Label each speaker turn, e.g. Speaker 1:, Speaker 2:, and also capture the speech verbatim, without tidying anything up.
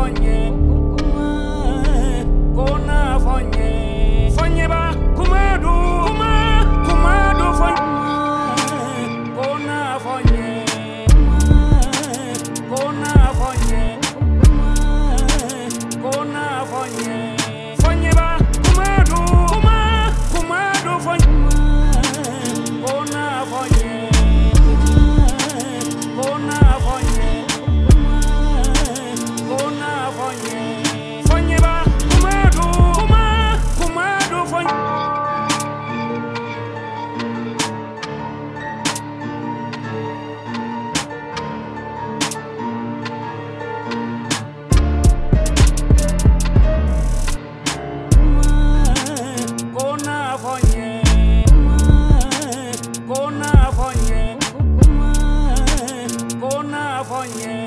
Speaker 1: fonye kona fonye fonye ba kumadu kuma kumadu fonye kona fonye kona fonye kona fonye fonye ba kumadu kuma kumadu fonye kona fonye kona fonye kona fonye fonye ba kumadu kuma kumadu fonye kona fonye kona fonye kona fonye